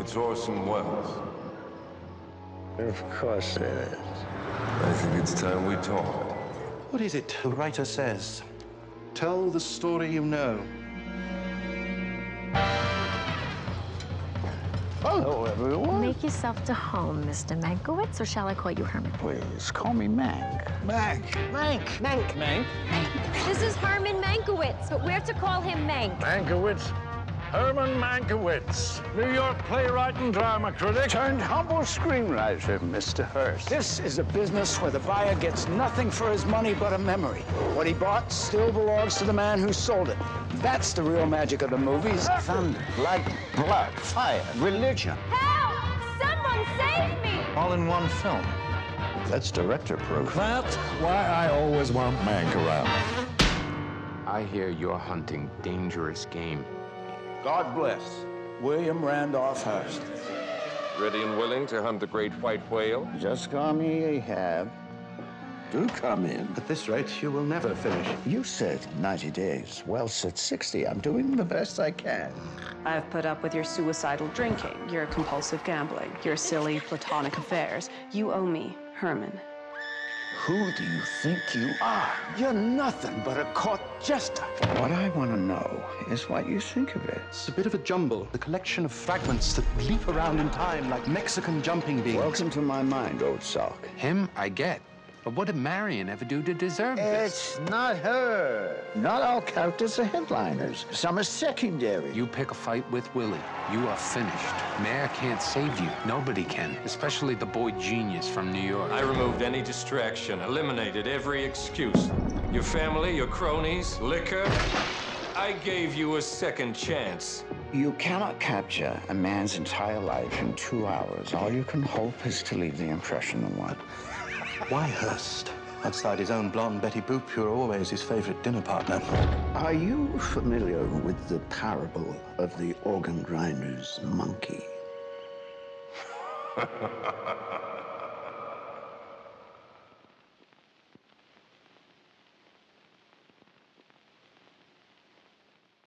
It's Orson Welles. Of course it is. I think it's time we talked. What is it the writer says? Tell the story you know. Hello, everyone. Make yourself to home, Mr. Mankiewicz, or shall I call you Herman? Please, call me Mank. Mank. Mank. Mank. Mank? This is Herman Mankiewicz, but we're to call him Mank. Mankiewicz. Herman Mankiewicz, New York playwright and drama critic, turned humble screenwriter, Mr. Hearst. This is a business where the buyer gets nothing for his money but a memory. What he bought still belongs to the man who sold it. That's the real magic of the movies. Thunder, lightning, blood, fire, religion. Help! Someone save me! All in one film. That's director proof. That's why I always want Mank around. I hear you're hunting dangerous game. God bless William Randolph Hearst. Ready and willing to hunt the great white whale? Just call me Ahab. Do come in. At this rate, you will never finish. You said 90 days. Well, said 60. I'm doing the best I can. I've put up with your suicidal drinking, your compulsive gambling, your silly platonic affairs. You owe me, Herman. Who do you think you are? You're nothing but a court jester. What I want to know is what you think of it. It's a bit of a jumble, a collection of fragments that leap around in time like Mexican jumping beans. Welcome to my mind, old sock. Him, I get. But what did Marion ever do to deserve this? It's not her. Not all characters are headliners. Some are secondary. You pick a fight with Willie, you are finished. Mayor can't save you. Nobody can, especially the boy genius from New York. I removed any distraction, eliminated every excuse. Your family, your cronies, liquor. I gave you a second chance. You cannot capture a man's entire life in 2 hours. All you can hope is to leave the impression of one. Why Hearst? Outside his own blonde Betty Boop, you're always his favorite dinner partner. Are you familiar with the parable of the organ grinder's monkey?